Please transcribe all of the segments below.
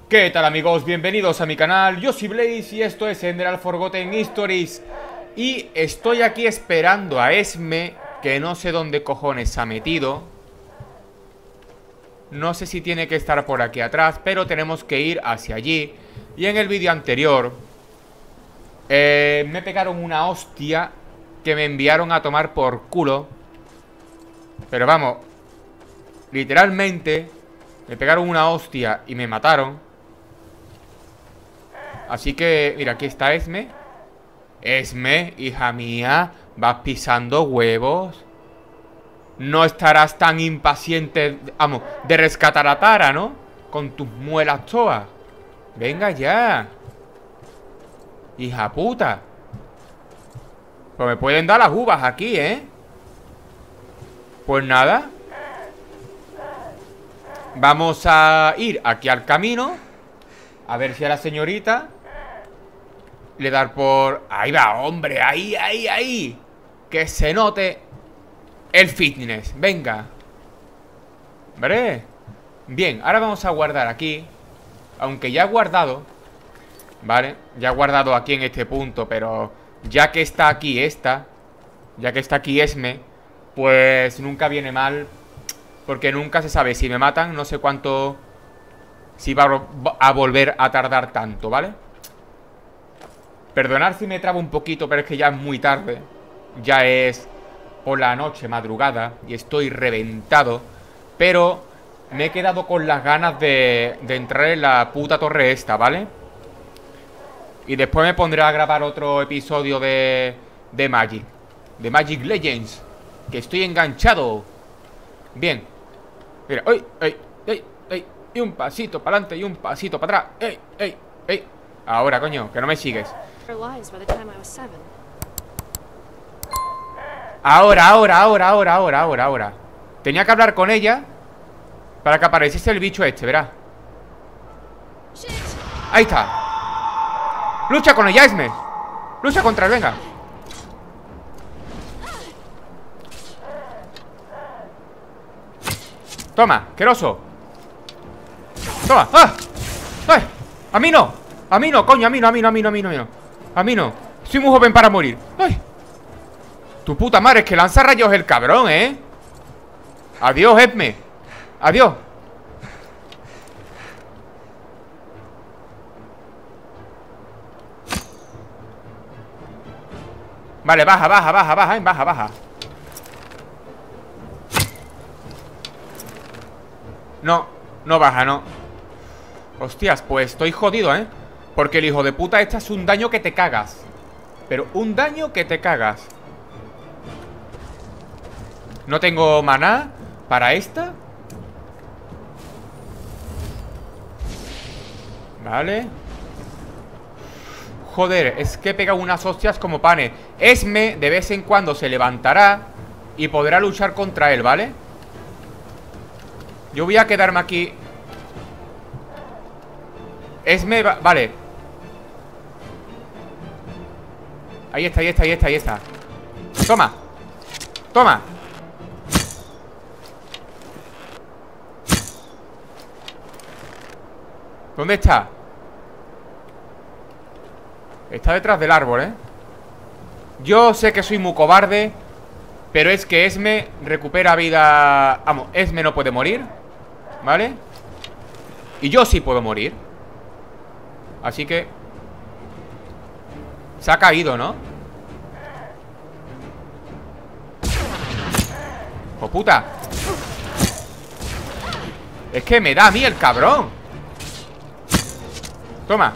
¿Qué tal, amigos? Bienvenidos a mi canal. Yo soy Blaze y esto es Enderal Forgotten Histories. Y estoy aquí esperando a Esme, que no sé dónde cojones se ha metido. No sé si tiene que estar por aquí atrás, pero tenemos que ir hacia allí. Y en el vídeo anterior me pegaron una hostia que me enviaron a tomar por culo. Pero vamos, literalmente me pegaron una hostia y me mataron. Así que, mira, aquí está Esme. Esme, hija mía, vas pisando huevos. No estarás tan impaciente, vamos, de rescatar a Tara, ¿no? Con tus muelas todas. Venga ya, hija puta. Pues me pueden dar las uvas aquí, ¿eh? Pues nada, vamos a ir aquí al camino, a ver si a la señorita le dar por... Ahí va, hombre, ahí. Que se note el fitness, venga. ¿Vale? Bien, ahora vamos a guardar aquí. Aunque ya he guardado, ¿vale? Ya he guardado aquí en este punto, pero ya que está aquí ya que está aquí Esme, pues nunca viene mal. Porque nunca se sabe, si me matan, no sé cuánto... Si va a volver a tardar tanto, ¿vale? Perdonad si me trabo un poquito, pero es que ya es muy tarde. Ya es por la noche, madrugada, y estoy reventado. Pero me he quedado con las ganas de entrar en la puta torre esta, ¿vale? Y después me pondré a grabar otro episodio de Magic. De Magic Legends. Que estoy enganchado. Bien. Mira, ¡ay! Y un pasito para adelante y un pasito para atrás. ¡Ey! Ahora, coño, que no me sigues. Ahora. Tenía que hablar con ella para que apareciese el bicho este, verás. Ahí está. Lucha con ella, Esme. Lucha contra él, venga. Toma, queroso. Toma, ¡ah! ¡Ay! A mí no, coño, a mí no. Soy muy joven para morir. ¡Ay! Tu puta madre, es que lanza rayos el cabrón, ¿eh? Adiós, Esme. Adiós. Vale, baja. No baja, no. Hostias, pues estoy jodido, ¿eh? Porque el hijo de puta este es un daño que te cagas. Pero un daño que te cagas. No tengo maná para esta. Vale. Joder, es que pega unas hostias como panes. Esme de vez en cuando se levantará y podrá luchar contra él, ¿vale? Yo voy a quedarme aquí. Esme, vale. Ahí está. Toma. ¿Dónde está? Está detrás del árbol, ¿eh? Yo sé que soy muy cobarde, pero es que Esme recupera vida. Vamos, Esme no puede morir, ¿vale? Y yo sí puedo morir. Así que se ha caído, ¿no? ¡Oh, puta! Es que me da a mí el cabrón. Toma.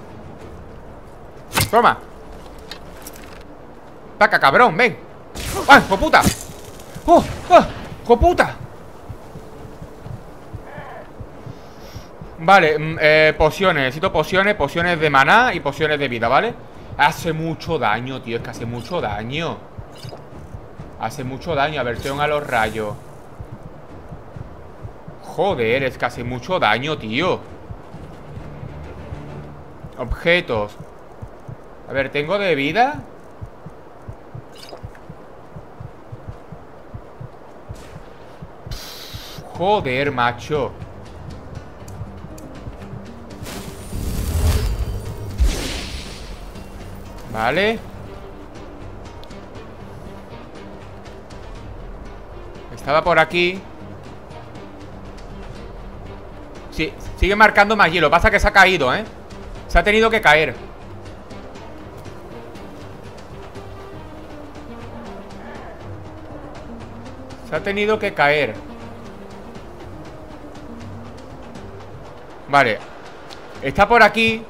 Paca, cabrón, ven. ¡Ay, ¡hijo puta! ¡Oh! ¡Hijo puta! Vale, pociones. Necesito pociones de maná y pociones de vida, ¿vale? Hace mucho daño, tío. Es que hace mucho daño. Aversión a los rayos. Joder, es que hace mucho daño, tío. Objetos. A ver, ¿tengo de vida? Joder, macho. Vale. Estaba por aquí. Sí, sigue marcando más hielo. Pasa que se ha caído, ¿eh? Se ha tenido que caer. Se ha tenido que caer. Vale. Está por aquí.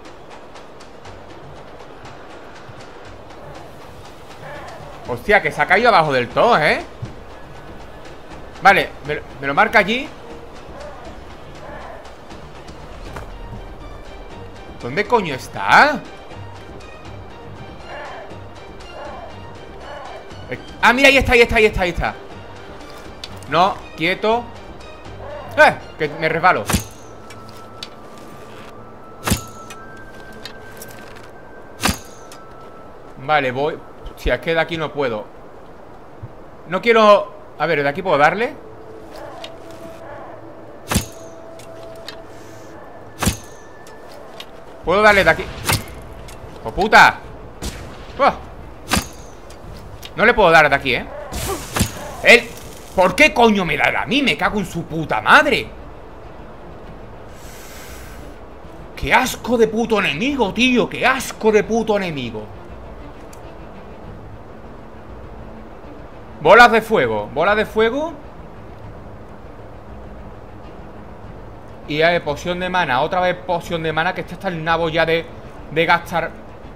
Hostia, que se ha caído abajo del todo, ¿eh? Vale, me lo marca allí. ¿Dónde coño está? Ah, mira, ahí está, ahí está, ahí está, ahí está. No, quieto. Que me resbalo. Vale, voy. Si es que de aquí no puedo. No quiero... A ver, ¿de aquí puedo darle? ¿Puedo darle de aquí? ¡Oh, puta! No le puedo dar de aquí, ¿eh? Él... ¿Por qué coño me da a mí? Me cago en su puta madre. ¡Qué asco de puto enemigo, tío! ¡Qué asco de puto enemigo! Bolas de fuego. Bolas de fuego. Y poción de mana. Otra vez poción de mana. Que este está el nabo ya de gastar.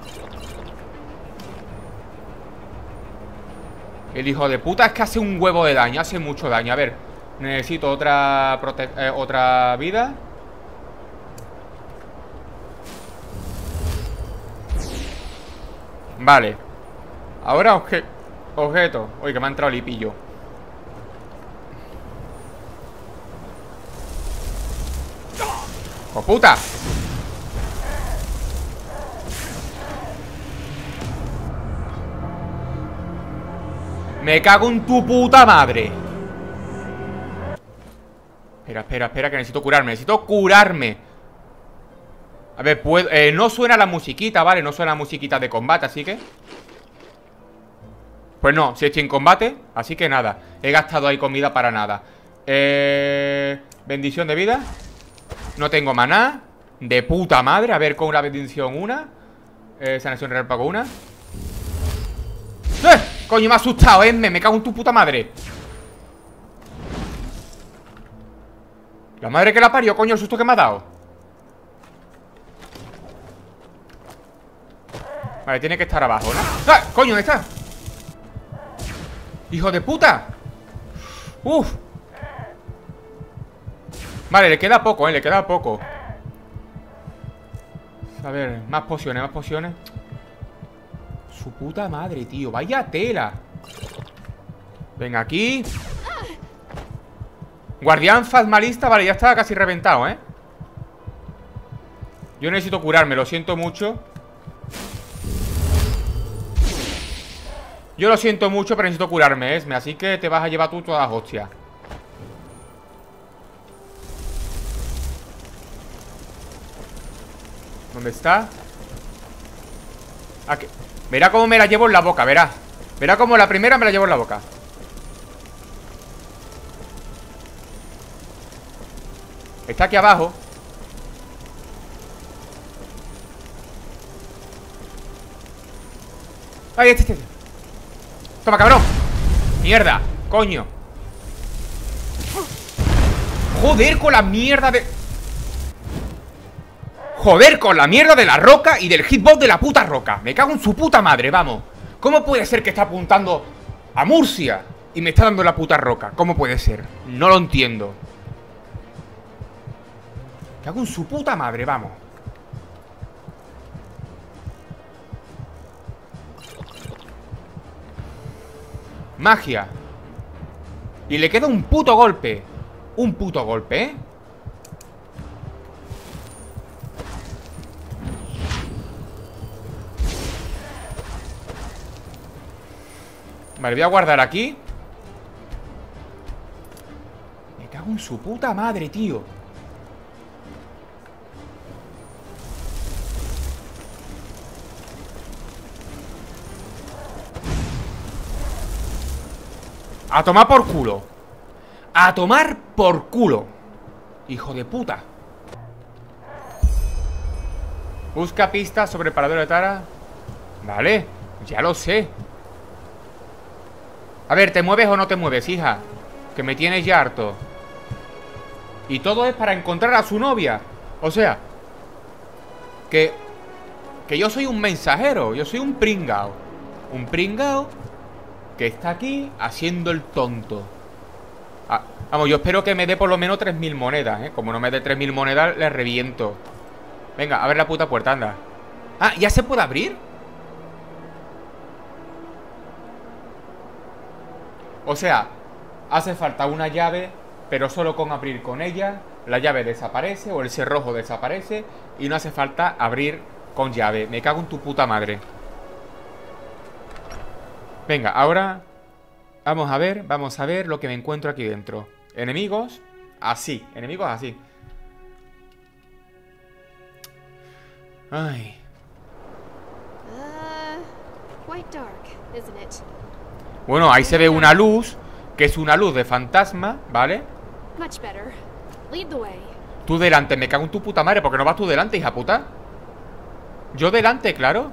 El hijo de puta es que hace un huevo de daño. Hace mucho daño. A ver. Necesito otra vida. Vale. Ahora objeto. Oye, que me ha entrado lipillo. ¡Oh, puta! Me cago en tu puta madre. Espera, que necesito curarme. Necesito curarme. A ver, puedo... no suena la musiquita, ¿vale? No suena la musiquita de combate, así que... Pues no, si estoy en combate. Así que nada, he gastado ahí comida para nada. Bendición de vida. No tengo maná. De puta madre, a ver, con una bendición una. Sanación real pago una. Coño, me ha asustado, me cago en tu puta madre. La madre que la parió, coño, el susto que me ha dado. Vale, tiene que estar abajo, ¿no? ¡Ah! Coño, ¿dónde está? ¡Hijo de puta! ¡Uf! Vale, le queda poco, le queda poco. A ver, más pociones, más pociones. Su puta madre, tío. Vaya tela. Venga, aquí. Guardián Fasmalista. Vale, ya está casi reventado, ¿eh? Yo necesito curarme, lo siento mucho. Yo lo siento mucho, pero necesito curarme, Esme. Así que te vas a llevar tú todas las hostias. ¿Dónde está? Aquí. Verá cómo me la llevo en la boca, verá. Verá cómo la primera me la llevo en la boca. Está aquí abajo. ¡Ay, este! ¡Toma, cabrón! ¡Mierda! ¡Coño! ¡Joder con la mierda de... ¡Joder con la mierda de la roca y del hitbox de la puta roca! Me cago en su puta madre, vamos. ¿Cómo puede ser que está apuntando a Murcia y me está dando la puta roca? ¿Cómo puede ser? No lo entiendo. Me cago en su puta madre, vamos. Magia. Y le queda un puto golpe. Un puto golpe, ¿eh? Vale, voy a guardar aquí. Me cago en su puta madre, tío. A tomar por culo. A tomar por culo. Hijo de puta. Busca pistas sobre el paradero de Tara. Vale, ya lo sé. A ver, ¿te mueves o no te mueves, hija? Que me tienes ya harto. Y todo es para encontrar a su novia. O sea, que yo soy un mensajero. Yo soy un pringao. Un pringao que está aquí haciendo el tonto. Vamos, yo espero que me dé por lo menos 3000 monedas, ¿eh? Como no me dé 3000 monedas, le reviento. Venga, abre la puta puerta, anda. Ah, ¿ya se puede abrir? O sea, hace falta una llave, pero solo con abrir con ella la llave desaparece o el cerrojo desaparece y no hace falta abrir con llave. Me cago en tu puta madre. Venga, ahora vamos a ver lo que me encuentro aquí dentro. Enemigos, así, enemigos así. Ay. Quite dark, isn't it? Bueno, ahí se ve una luz, que es una luz de fantasma, ¿vale? Much better. Lead the way. Tú delante, me cago en tu puta madre, porque no vas tú delante, hija puta. Yo delante, claro.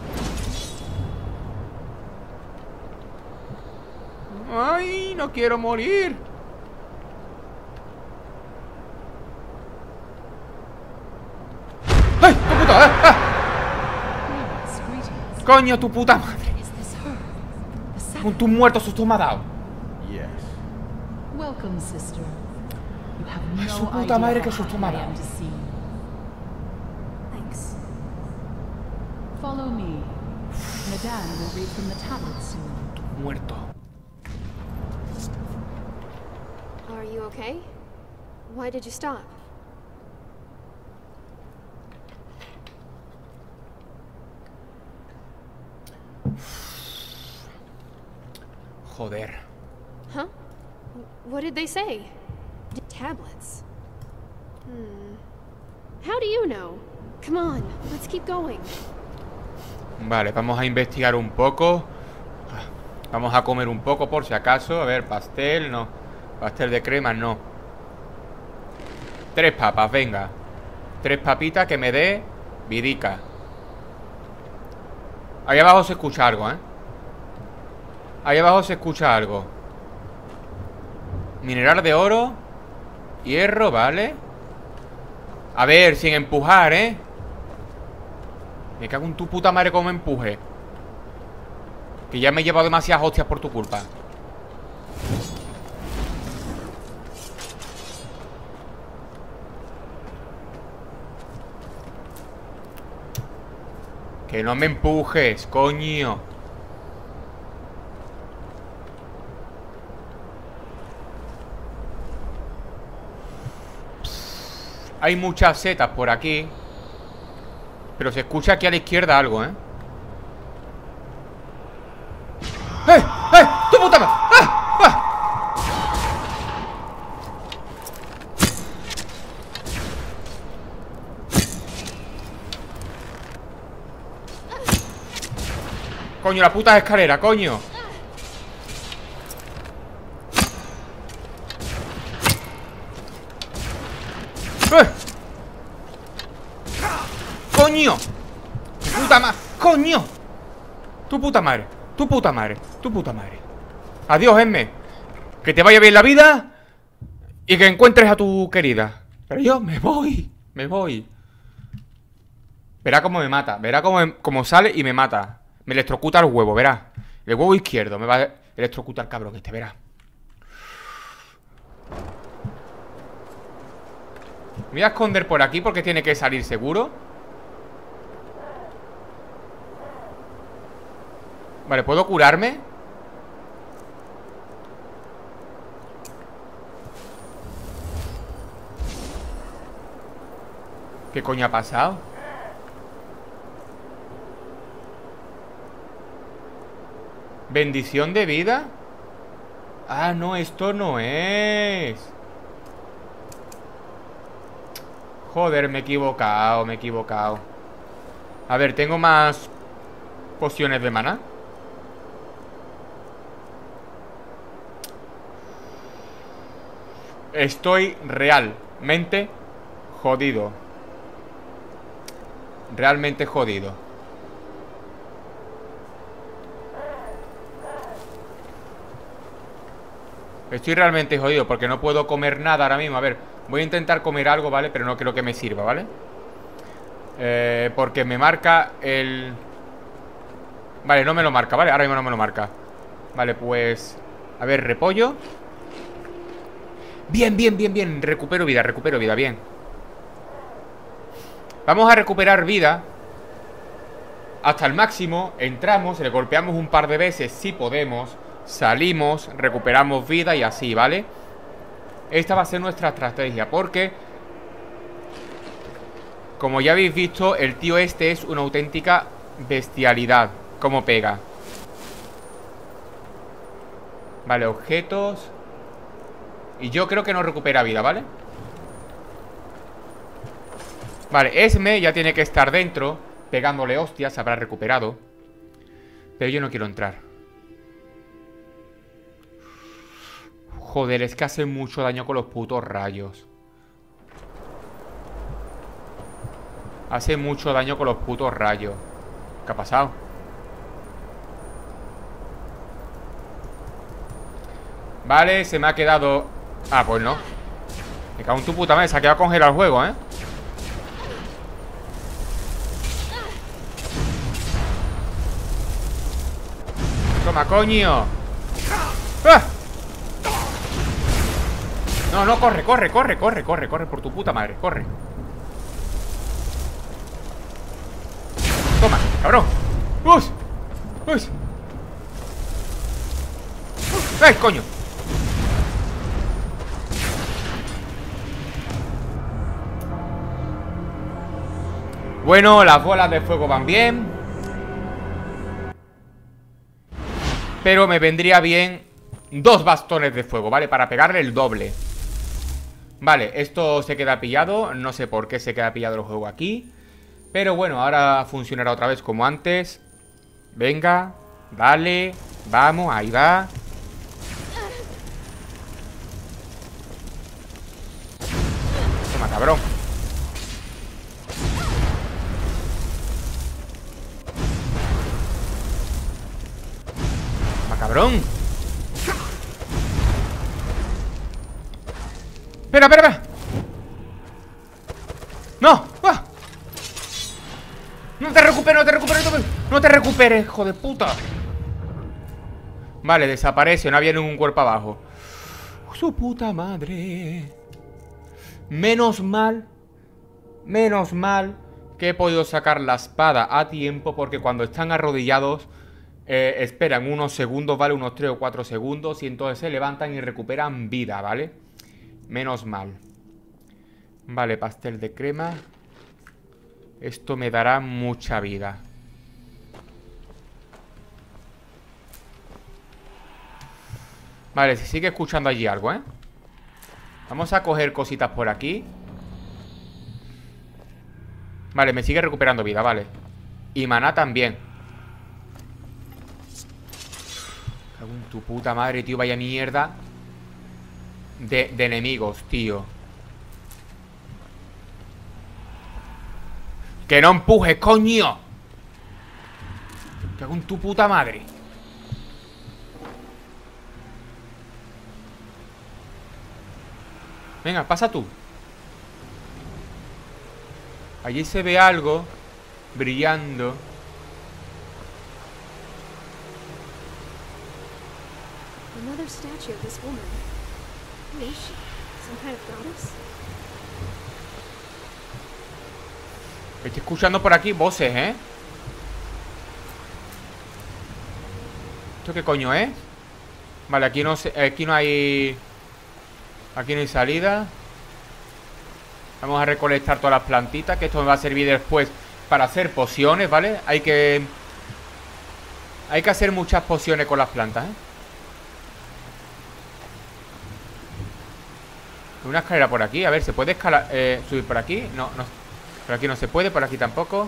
Ay, no quiero morir. ¡Ay, tu puta! ¡Ah! ¡Coño, tu puta madre! Con tu muerto susto me ha dado. Welcome, sister. You have Ay, no su puta madre, idea que how susto happy me ha I dado. am to see you. Thanks. Follow me. Madame will read from the tablet soon. Muerto. Are you okay? Why did you stop? Joder. Huh? What did they say? Tablets. How do you know? Come on, let's keep going. Vale, vamos a investigar un poco. Vamos a comer un poco por si acaso. A ver, pastel, no. Pastel de crema, no. 3 papas, venga. 3 papitas que me dé vidica. Ahí abajo se escucha algo, ¿eh? Ahí abajo se escucha algo. Mineral de oro. Hierro, vale. A ver, sin empujar, ¿eh? Me cago en tu puta madre como me empuje. Que ya me he llevado demasiadas hostias por tu culpa. Que no me empujes, coño. Hay muchas setas por aquí. Pero se escucha aquí a la izquierda algo, ¿eh? ¡Eh! ¡Eh! ¡Tu puta madre! ¡Ah! ¡Ah! Coño, la puta escalera, coño. ¡Eh! ¡Coño! ¡Puta madre! ¡Coño! Tu puta madre, tu puta madre, tu puta madre. Adiós, Esme. Que te vaya bien la vida y que encuentres a tu querida. Pero yo me voy, me voy. Verá cómo me mata, verá cómo sale y me mata. Me electrocuta el huevo, verá. El huevo izquierdo me va a electrocutar, cabrón, este, verá. Me voy a esconder por aquí porque tiene que salir seguro. Vale, ¿puedo curarme? ¿Qué coño ha pasado? ¿Bendición de vida? Ah, no, esto no es. Joder, me he equivocado, me he equivocado. A ver, tengo más pociones de maná. Estoy realmente jodido. Realmente jodido. Estoy realmente jodido porque no puedo comer nada ahora mismo. A ver, voy a intentar comer algo, ¿vale? Pero no creo que me sirva, ¿vale? Porque me marca el... Vale, no me lo marca, ¿vale? Ahora mismo no me lo marca. Vale, pues... A ver, repollo. Bien, bien, bien, bien. Recupero vida, bien. Vamos a recuperar vida hasta el máximo. Entramos, le golpeamos un par de veces si podemos. Salimos, recuperamos vida y así, ¿vale? Esta va a ser nuestra estrategia porque, como ya habéis visto, el tío este es una auténtica bestialidad. Cómo pega. Vale, objetos. Y yo creo que no recupera vida, ¿vale? Vale, Esme ya tiene que estar dentro, pegándole hostias, habrá recuperado. Pero yo no quiero entrar. Joder, es que hace mucho daño con los putos rayos. Hace mucho daño con los putos rayos. ¿Qué ha pasado? Vale, se me ha quedado... Ah, pues no. Me cago en tu puta madre, se ha quedado congelado el juego, ¿eh? Toma, coño. ¡Ah! No, no, corre por tu puta madre, corre. Toma, cabrón. ¡Uy! ¡Uy! ¡Ay, coño! Bueno, las bolas de fuego van bien, pero me vendría bien 2 bastones de fuego, ¿vale? Para pegarle el doble. Vale, esto se queda pillado. No sé por qué se queda pillado el juego aquí, pero bueno, ahora funcionará otra vez como antes. Venga, dale. Vamos, ahí va. Toma, cabrón. Toma, cabrón. Espera, espera, espera. ¡No! ¡Ah! No te recuperes, no te recuperes, no te recuperes, hijo de puta. Vale, desaparece, no había ningún cuerpo abajo. Su puta madre. Menos mal que he podido sacar la espada a tiempo, porque cuando están arrodillados esperan unos segundos, ¿vale? Unos 3 o 4 segundos y entonces se levantan y recuperan vida, ¿vale? Menos mal. Vale, pastel de crema. Esto me dará mucha vida. Vale, se sigue escuchando allí algo, ¿eh? Vamos a coger cositas por aquí. Vale, me sigue recuperando vida, vale. Y maná también. Cago en tu puta madre, tío, vaya mierda de enemigos, tío. ¡Que no empujes, coño! Cago en tu puta madre. Venga, pasa tú. Allí se ve algo brillando. Another statue of this woman. Who is she? Some kind of goddess? Estoy escuchando por aquí voces, ¿eh? ¿Esto qué coño es? Vale, aquí no sé, aquí no hay salida. Vamos a recolectar todas las plantitas, que esto me va a servir después para hacer pociones, ¿vale? Hay que hacer muchas pociones con las plantas, ¿eh? Una escalera por aquí, a ver, ¿se puede escalar, subir por aquí? No, no, por aquí no se puede, por aquí tampoco.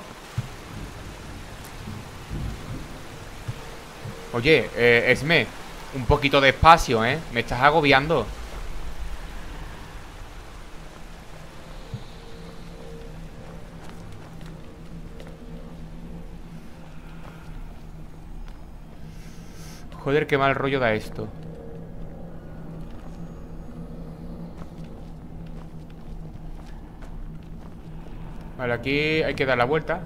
Oye, Esme, un poquito de espacio, ¿eh? Me estás agobiando. Joder, qué mal rollo da esto. Vale, aquí hay que dar la vuelta.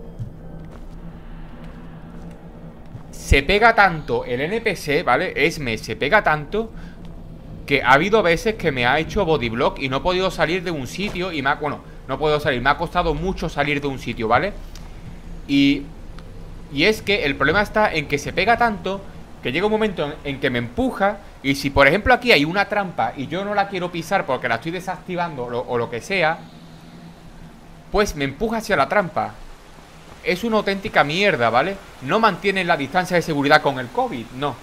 Se pega tanto el NPC, ¿vale? Esme se pega tanto que ha habido veces que me ha hecho bodyblock y no he podido salir de un sitio y me ha... Bueno, no he podido salir, me ha costado mucho salir de un sitio, ¿vale? Y es que el problema está en que se pega tanto que llega un momento en que me empuja. Y si por ejemplo aquí hay una trampa y yo no la quiero pisar porque la estoy desactivando o lo que sea, pues me empuja hacia la trampa. Es una auténtica mierda, ¿vale? No mantienen la distancia de seguridad con el COVID, no.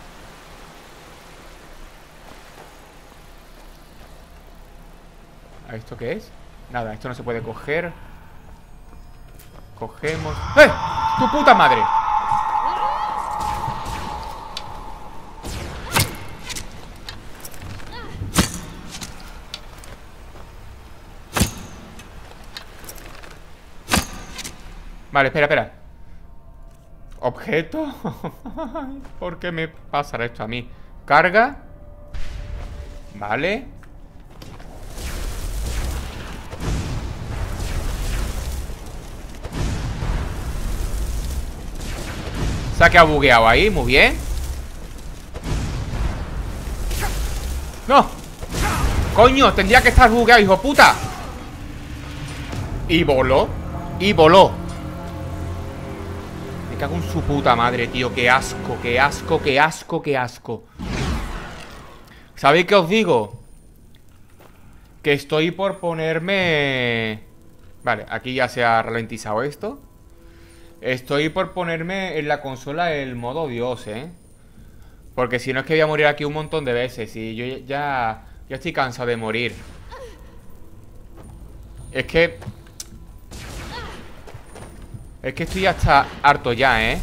¿Esto qué es? Nada, esto no se puede coger. Cogemos... ¡Eh! ¡Tu puta madre! Vale, espera. ¿Objeto? ¿Por qué me pasará esto a mí? Carga. Vale. Se ha quedado bugueado ahí, muy bien. ¡No! ¡Coño! Tendría que estar bugueado, hijo puta. Y voló. Me cago en su puta madre, tío. Qué asco. ¿Sabéis qué os digo? Que estoy por ponerme... Vale, aquí ya se ha ralentizado esto. Estoy por ponerme en la consola el modo Dios, porque si no es que voy a morir aquí un montón de veces. Y yo ya estoy cansado de morir. Es que estoy hasta harto ya,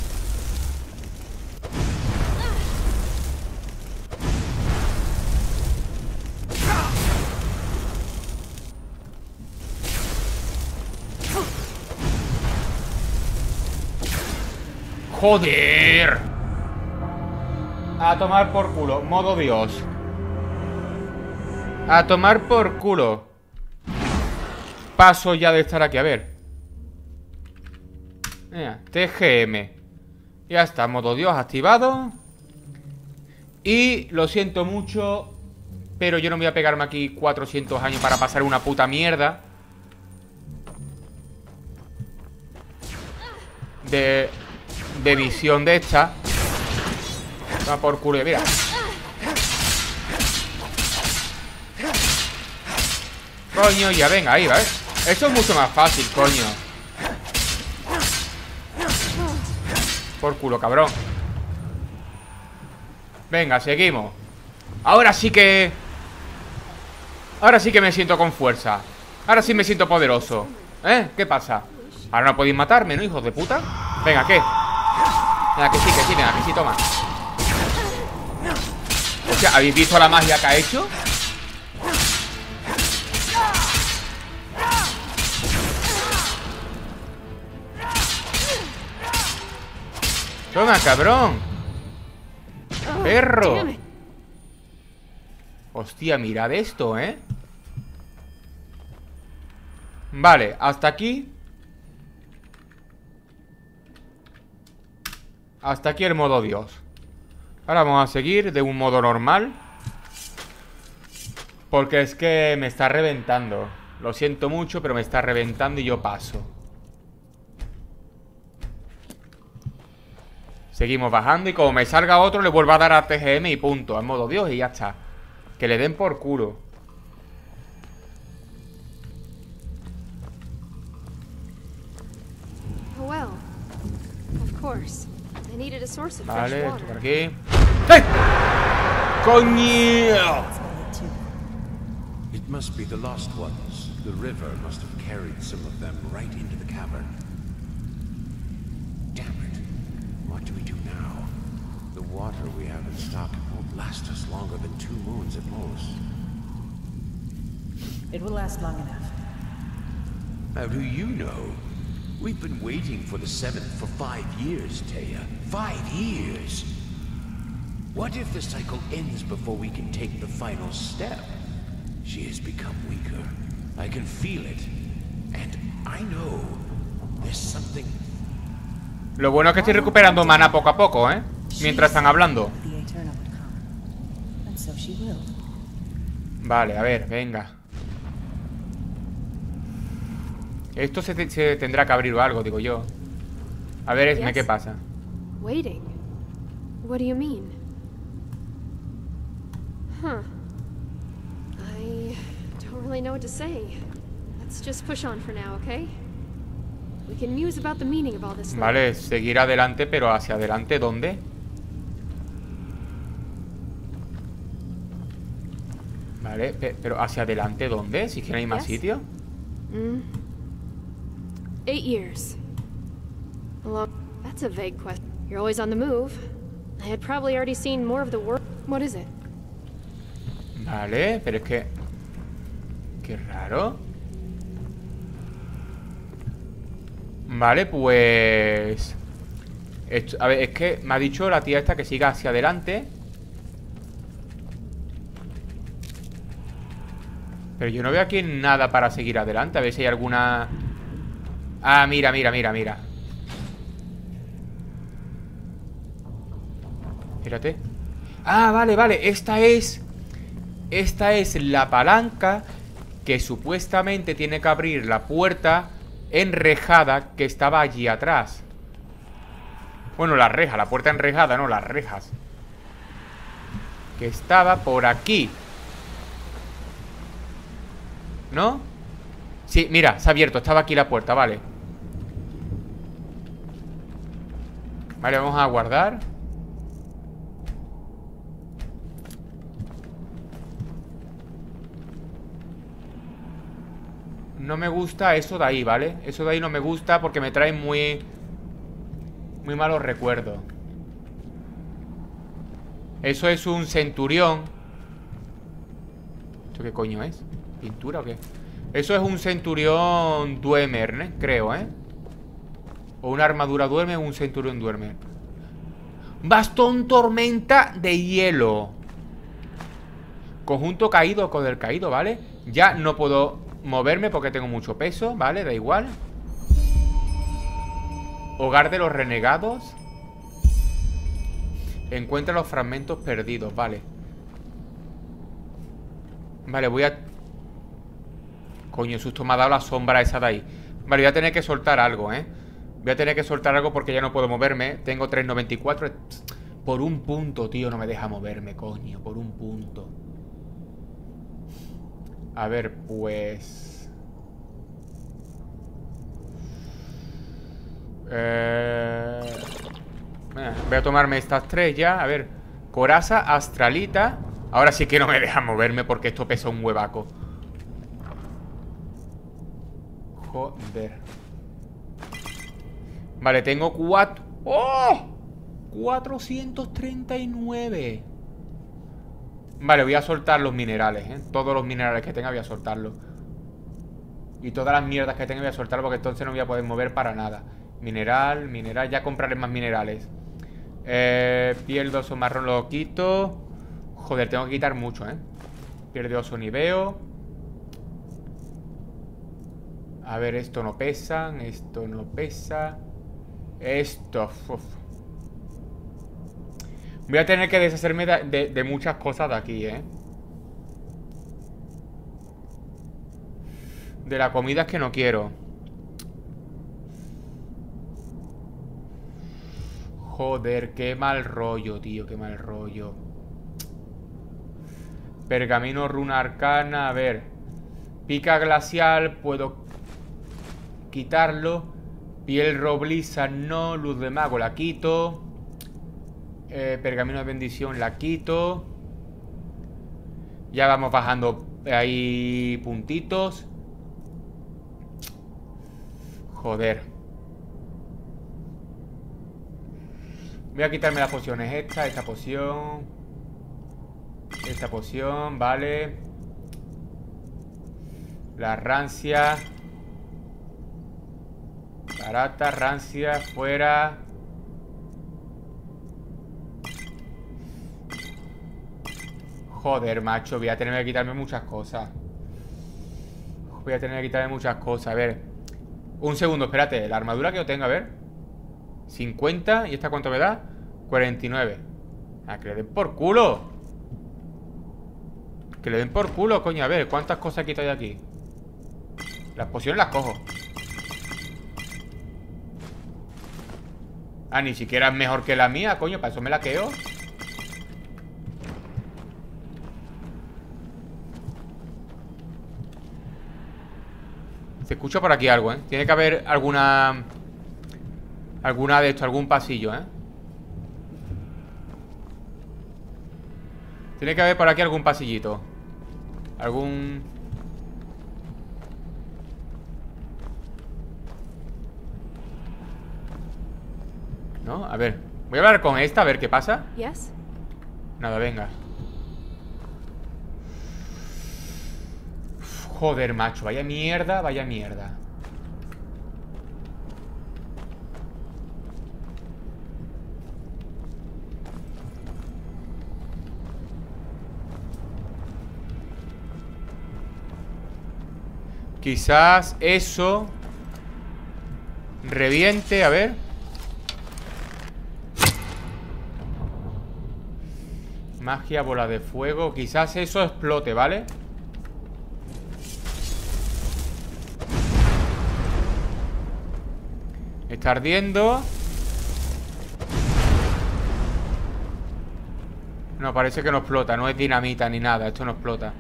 ¡Joder! A tomar por culo, modo Dios. A tomar por culo. Paso ya de estar aquí, a ver. Mira, TGM. Ya está, modo Dios activado. Y lo siento mucho, pero yo no me voy a pegarme aquí 400 años para pasar una puta mierda de visión de esta. Va por culo, mira. Coño, ya venga, ahí, ¿vale? Eso es mucho más fácil, coño. Por culo, cabrón. Venga, seguimos. Ahora sí que me siento con fuerza. Ahora sí me siento poderoso. ¿Qué pasa? Ahora no podéis matarme, ¿no, hijos de puta? Venga, ¿qué? Venga, que sí, venga, que sí, toma. O sea, ¿habéis visto la magia que ha hecho? Toma, cabrón. Perro. Hostia, mirad esto, Vale, hasta aquí. Hasta aquí el modo Dios. Ahora vamos a seguir de un modo normal, porque es que me está reventando. Lo siento mucho, pero me está reventando y yo paso. Seguimos bajando y como me salga otro le vuelvo a dar a TGM y punto, al modo Dios y ya está. Que le den por culo. Well, of course. They needed a source of fresh Vale, esto water. por aquí. ¡Eh! ¡Coño! It must be the lost ones. The river must have carried some of them right into the cavern. Damn it. What do we do now? The water we have in stock won't last us longer than 2 moons at most. It will last long enough. How do you know? We've been waiting for the 7th for 5 years, Taya. 5 years! What if the cycle ends before we can take the final step? She has become weaker. I can feel it. And I know there's something. Lo bueno es que estoy recuperando mana poco a poco, ¿eh? Mientras están hablando. Vale, a ver, venga. Esto se tendrá que abrir o algo, digo yo. A ver, Esme, ¿qué pasa? Waiting. What do you mean? Huh. I don't really know what to say. Let's just push on for now, okay? We can muse about the meaning of all this. Vale, seguir adelante, pero ¿hacia adelante dónde? Vale, pero ¿hacia adelante dónde? Si es que no hay más sitio. 8 years. Well, that's a vague question. You're always on the move. I had probably already seen more of the world. What is it? Vale, pero es que... Qué raro. Vale, pues... a ver, es que me ha dicho la tía esta que siga hacia adelante. Pero yo no veo aquí nada para seguir adelante. A ver si hay alguna... Ah, mira, mira, mira, mira. Espérate. Ah, vale, vale. Esta es la palanca que supuestamente tiene que abrir la puerta enrejada que estaba allí atrás. Bueno, la reja, la puerta enrejada, no, las rejas. Que estaba por aquí. ¿No? Sí, mira, se ha abierto, estaba aquí la puerta, vale. Vale, vamos a guardar. No me gusta eso de ahí, ¿vale? Eso de ahí no me gusta porque me trae muy malos recuerdos. Eso es un centurión. ¿Esto qué coño es? ¿Pintura o qué? Eso es un centurión Dwemer, ¿eh? Creo, ¿eh? O una armadura Dwemer o un centurión Dwemer. Bastón tormenta de hielo. Conjunto caído con el caído, ¿vale? Ya no puedo moverme porque tengo mucho peso, ¿vale? Da igual. Hogar de los renegados. Encuentra los fragmentos perdidos, vale. Vale, voy a... Coño, susto me ha dado la sombra esa de ahí. Vale, voy a tener que soltar algo, ¿eh? Voy a tener que soltar algo porque ya no puedo moverme. Tengo 394. Por un punto, tío, no me deja moverme, coño. Por un punto. A ver, pues... voy a tomarme estas tres ya. A ver, coraza, astralita. Ahora sí que no me deja moverme porque esto pesa un huevaco. Joder. Vale, tengo 4. ¡Oh! 439. Vale, voy a soltar los minerales, ¿eh? Todos los minerales que tenga voy a soltarlos. Y todas las mierdas que tenga voy a soltarlos porque entonces no voy a poder mover para nada. Mineral, mineral, ya compraré más minerales. Piel de oso marrón lo quito. Joder, tengo que quitar mucho, ¿eh? Piel de oso ni veo. A ver, esto no pesa. Esto no pesa. Esto... Uf. Voy a tener que deshacerme de muchas cosas de aquí, ¿eh? De la comida es que no quiero. Joder, qué mal rollo, tío. Qué mal rollo. Pergamino, runa arcana. A ver. Pica glacial, puedo quitarlo. Piel robliza, no. Luz de mago, la quito. Pergamino de bendición, la quito. Ya vamos bajando ahí puntitos. Joder. Voy a quitarme las pociones. Esta poción. Esta poción, vale. La rancia. Barata, rancia, fuera. Joder, macho, voy a tener que quitarme muchas cosas. Voy a tener que quitarme muchas cosas. A ver. Un segundo, espérate. La armadura que yo tengo, a ver. 50. ¿Y esta cuánto me da? 49. Ah, que le den por culo. Que le den por culo, coño. A ver, ¿cuántas cosas quito de aquí? Las pociones las cojo. Ah, ni siquiera es mejor que la mía, coño. Para eso me la quedo. Se escucha por aquí algo, ¿eh? Tiene que haber alguna de esto, algún pasillo, ¿eh? Tiene que haber por aquí algún pasillito. Algún... ¿No? A ver. Voy a hablar con esta, a ver qué pasa. Yes? Nada, venga. Joder, macho, vaya mierda, vaya mierda. Quizás eso reviente, a ver. Magia, bola de fuego. Quizás eso explote, ¿vale? Está ardiendo. No, parece que no explota. No es dinamita ni nada. Esto no explota.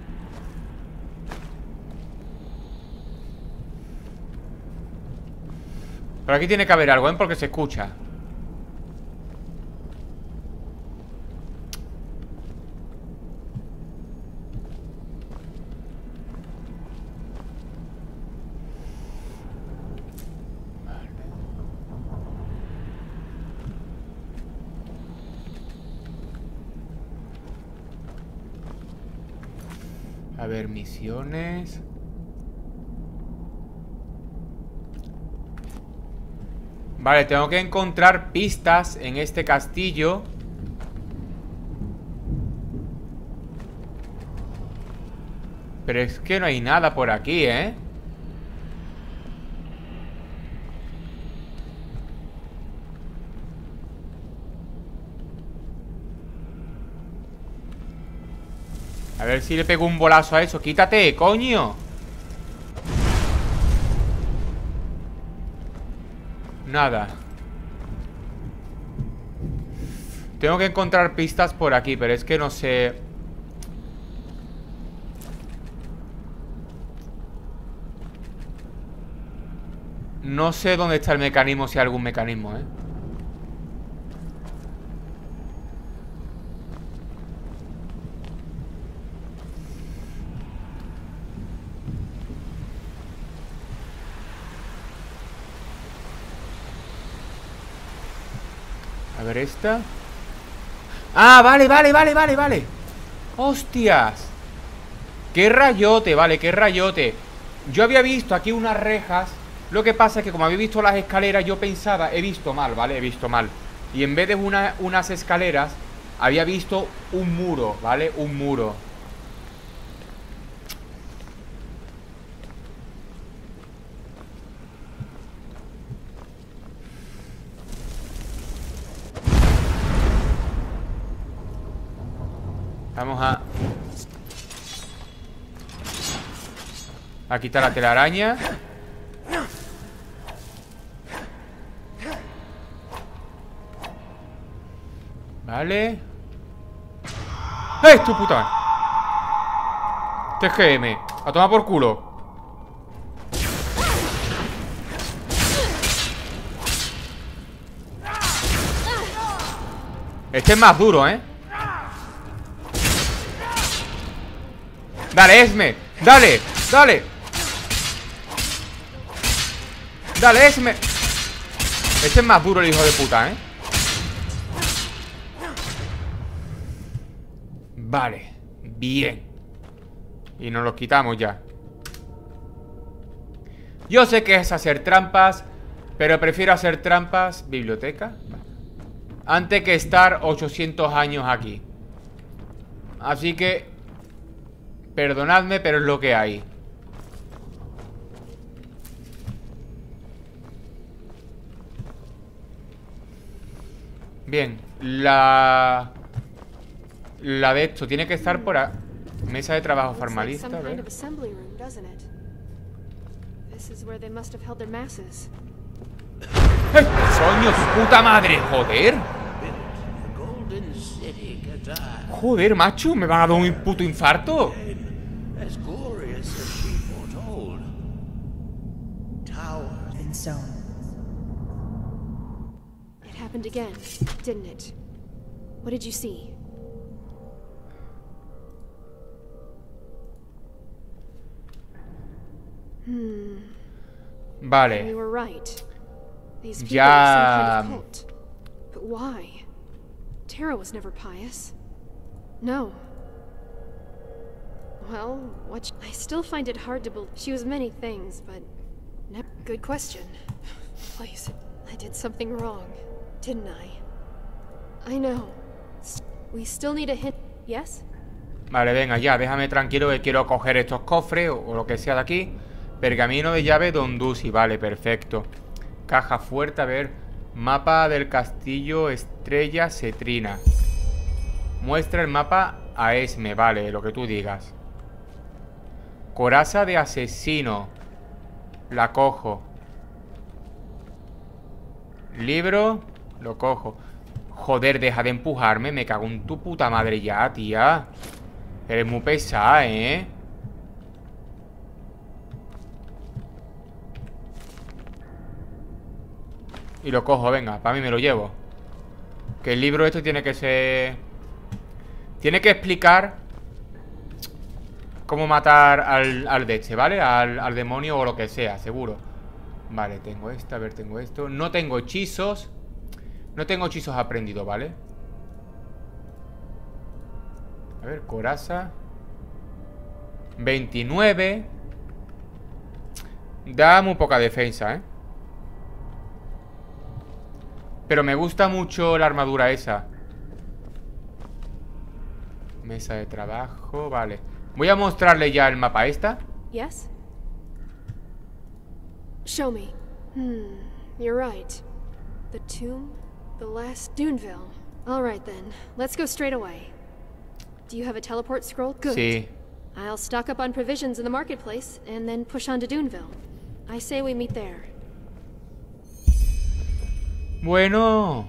Pero aquí tiene que haber algo, ¿eh? Porque se escucha. A ver, misiones. Vale, tengo que encontrar pistas en este castillo. Pero es que no hay nada por aquí, ¿eh? A ver si le pego un bolazo a eso. ¡Quítate, coño! Nada. Tengo que encontrar pistas por aquí, pero es que no sé. No sé dónde está el mecanismo, si hay algún mecanismo, ¿eh? A ver esta. Ah, vale. Hostias. Qué rayote, vale, qué rayote. Yo había visto aquí unas rejas. Lo que pasa es que como había visto las escaleras, yo pensaba, he visto mal, ¿vale? He visto mal. Y en vez de unas escaleras, había visto un muro, ¿vale? Un muro. Vamos a quitar la telaraña. Vale. ¡Eh, tu puta! TGM. A tomar por culo. Este es más duro, ¿eh? Dale, Esme. Dale. Dale, Esme. Este es más duro el hijo de puta, ¿eh? Vale. Bien. Y nos los quitamos ya. Yo sé que es hacer trampas, pero prefiero hacer trampas. Biblioteca. Antes que estar 800 años aquí. Así que perdonadme, pero es lo que hay. Bien, la de esto tiene que estar por ahí. Mesa de trabajo Looks like farmalista, some a kind ver. of assembly room, doesn't it? This is where they must have held their masses. ¡Coño, su puta madre! ¡Joder! The Golden City, Qatar. ¡Joder, macho! ¿Me van a dar un puto infarto? As glorious as she foretold. Towers. And so, It happened again, didn't it? What did you see? We Vale. were right. These people Ya. are some kind of cult. But why? Tara was never pious. No. Well, I still find it hard to believe she was many things, but good question. Please, I did something wrong, didn't I? I know. We still need a hint. Yes? Vale, venga, ya, déjame tranquilo que quiero coger estos cofres o lo que sea de aquí. Pergamino de llave Don Dusi, vale, perfecto. Caja fuerte, a ver. Mapa del castillo Estrella Cetrina. Muestra el mapa a Esme, vale, lo que tú digas. Coraza de asesino. La cojo. Libro. Lo cojo. Joder, deja de empujarme. Me cago en tu puta madre ya, tía. Eres muy pesada, ¿eh? Y lo cojo, venga, para mí me lo llevo. Que el libro este tiene que ser... Tiene que explicar cómo matar al de este, ¿vale? Al demonio o lo que sea, seguro. Vale, tengo esto, a ver, tengo esto. No tengo hechizos. No tengo hechizos aprendidos, ¿vale? A ver, coraza 29. Da muy poca defensa, ¿eh? Pero me gusta mucho la armadura esa. Mesa de trabajo, vale. Voy a mostrarle ya el mapa esta. Yes? Show me. You're right. The tomb, the last Duneville. All right then, let's go straight away. Do you have a teleport scroll? Good. Sí. I'll stock up on provisions in the marketplace and then push on to Duneville. I say we meet there. Bueno.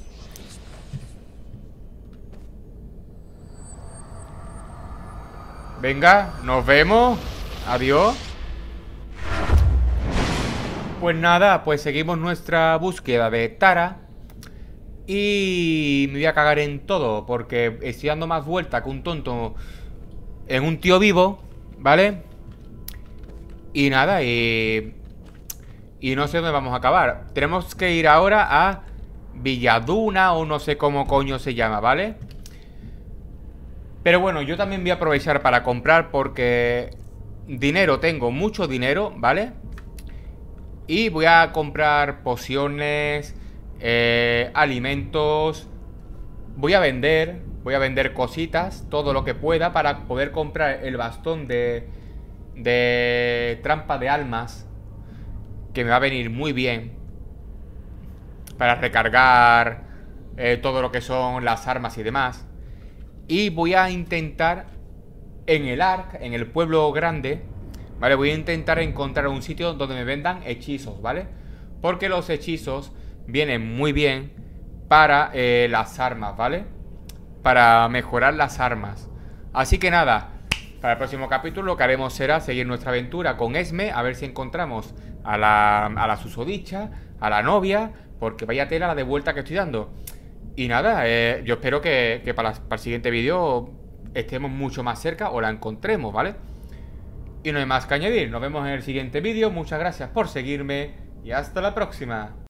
Venga, nos vemos. Adiós. Pues nada, pues seguimos nuestra búsqueda de Tara. Y me voy a cagar en todo, porque estoy dando más vuelta que un tonto en un tío vivo, ¿vale? Y nada, y no sé dónde vamos a acabar. Tenemos que ir ahora a Villaduna o no sé cómo coño se llama, ¿vale? Pero bueno, yo también voy a aprovechar para comprar porque dinero, tengo mucho dinero, ¿vale? Y voy a comprar pociones, alimentos. Voy a vender cositas, todo lo que pueda para poder comprar el bastón de trampa de almas, que me va a venir muy bien para recargar todo lo que son las armas y demás. Y voy a intentar en el Ark, en el pueblo grande, ¿vale? Voy a intentar encontrar un sitio donde me vendan hechizos, ¿vale? Porque los hechizos vienen muy bien para las armas, ¿vale? Para mejorar las armas. Así que nada, para el próximo capítulo lo que haremos será seguir nuestra aventura con Esme, a ver si encontramos a la susodicha, a la novia, porque vaya tela la de vuelta que estoy dando. Y nada, yo espero que para el siguiente vídeo estemos mucho más cerca o la encontremos, ¿vale? Y no hay más que añadir, nos vemos en el siguiente vídeo, muchas gracias por seguirme y hasta la próxima.